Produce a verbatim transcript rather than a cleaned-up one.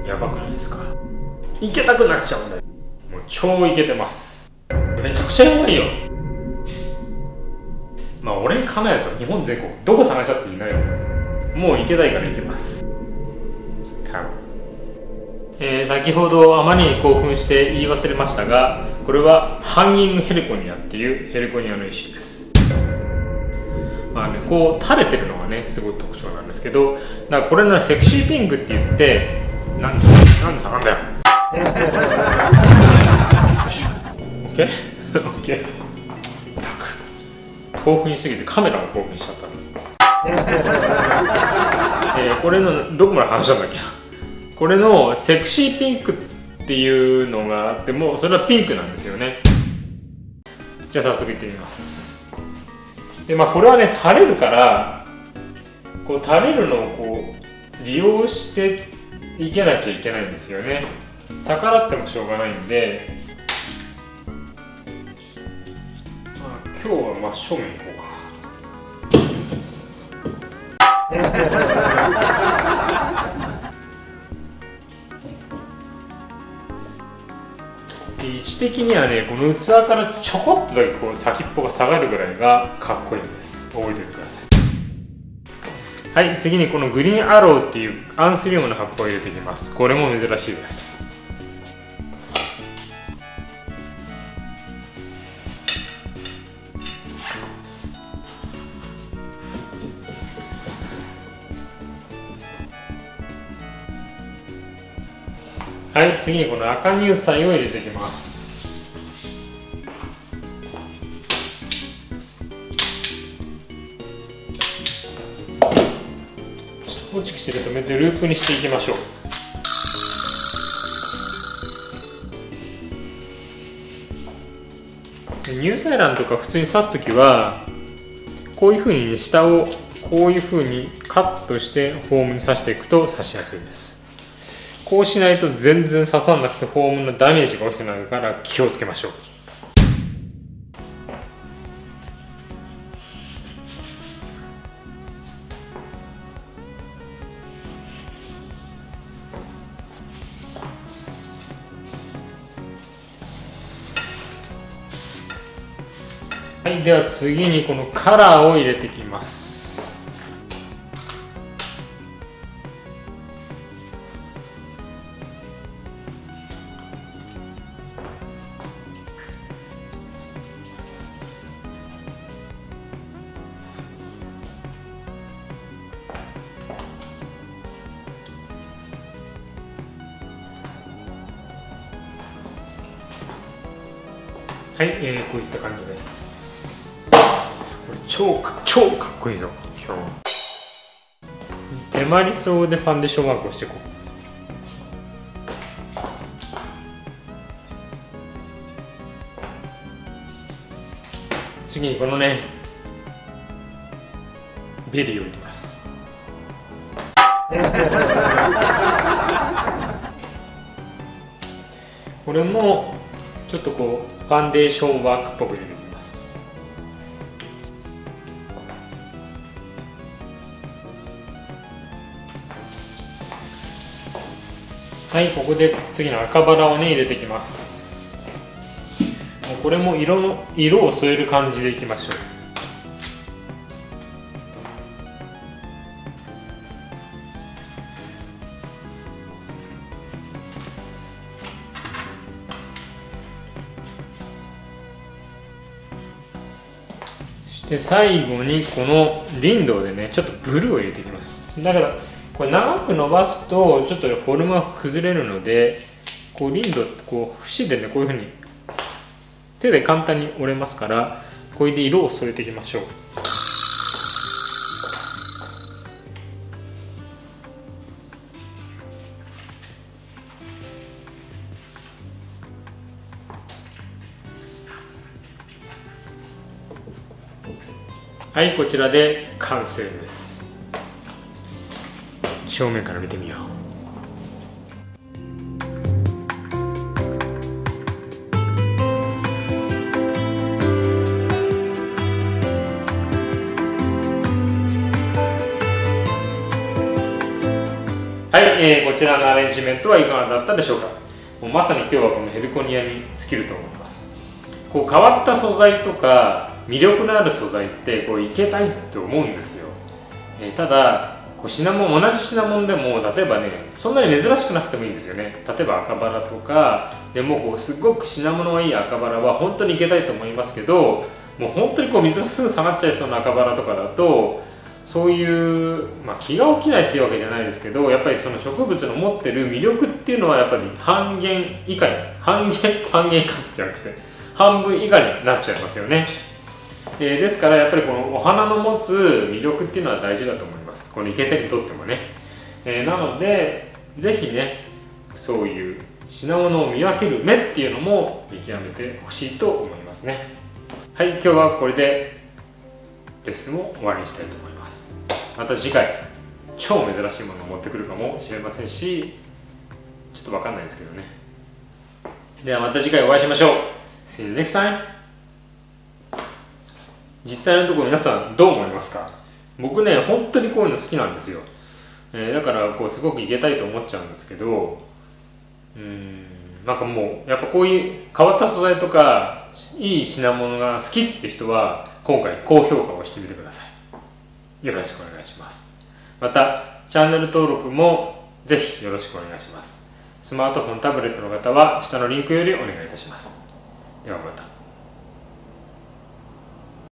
やばくないですか？いけたくなっちゃうんだよ。もう超いけてます。めちゃくちゃやばいよ。まあ俺にかなうやつは日本全国どこ探したっていないよ。もういけたいからいけます。えー、先ほどあまりに興奮して言い忘れましたが、これはハンギングヘルコニアっていうヘルコニアの一種です。まあね、こう垂れてるのがねすごい特徴なんですけど、だからこれのセクシーピンクって言って、なんでなんで下がんだよ。オッケーオッケー。興奮しすぎてカメラも興奮しちゃった、えー、これのどこまで話したんだっけな。これのセクシーピンクっていうのがあっても、それはピンクなんですよね。じゃあ早速いってみます。でまあこれはね垂れるから、こう垂れるのをこう利用していけなきゃいけないんですよね。逆らってもしょうがないんで、まあ、今日は真正面行こうか。位置的にはね、この器からちょこっとだけこう先っぽが下がるぐらいがかっこいいんです。覚えておいてください。はい、次にこのグリーンアローっていうアンスリウムの葉っぱを入れていきます。これも珍しいです。はい、次にこの赤乳菜を入れていきます。ちょっとホチキスで止めてループにしていきましょう。乳菜卵とか普通に刺すときはこういうふうに、ね、下をこういうふうにカットしてフォームに刺していくと刺しやすいです。こうしないと全然刺さなくてフォームのダメージが大きくなるから気をつけましょう。はい、では次にこのカラーを入れていきます。はい、えー、こういった感じです。これ超か超かっこいいぞ今日。手まりそうでファンデーションワークをしていこう。次にこのねベリーを入れます。これもちょっとこうファンデーションワークっぽく入れていきます。はい、ここで次の赤バラをね入れていきます。もうこれも色の色を添える感じでいきましょう。で最後にこのリンドウでねちょっとブルーを入れていきます。だからこれ長く伸ばすとちょっとフォルムが崩れるので、こうリンドウってこう節でねこういうふうに手で簡単に折れますから、これで色を添えていきましょう。はい、こちらで完成です。正面から見てみよう。はい、 い、えー、こちらのアレンジメントはいかがだったでしょうか。もうまさに今日はこのヘルコニアに尽きると思います。こう変わった素材とか魅力のある素材ってこういけたいって思うんですよ。えー、ただこう品物同じ品物でも例えばねそんなに珍しくなくてもいいんですよね。例えば赤バラとかでもこうすごく品物がいい赤バラは本当にいけたいと思いますけど、もう本当にこう水がすぐ下がっちゃいそうな赤バラとかだとそういう、まあ、気が起きないっていうわけじゃないですけど、やっぱりその植物の持ってる魅力っていうのはやっぱり半減以下に半減半減以下じゃなくて半分以下になっちゃいますよね。えー、ですからやっぱりこのお花の持つ魅力っていうのは大事だと思います。この生けてにとってもね。えー、なのでぜひねそういう品物を見分ける目っていうのも見極めてほしいと思いますね。はい、今日はこれでレッスンを終わりにしたいと思います。また次回超珍しいものを持ってくるかもしれませんし、ちょっと分かんないですけどね。ではまた次回お会いしましょう。 See you next time。 実際のところ皆さんどう思いますか？僕ね本当にこういうの好きなんですよ。えー、だからこうすごくいけたいと思っちゃうんですけど、うーんなんかもうやっぱこういう変わった素材とかいい品物が好きって人は今回高評価をしてみてください。よろしくお願いします。またチャンネル登録もぜひよろしくお願いします。スマートフォンタブレットの方は下のリンクよりお願いいたします。ではまた。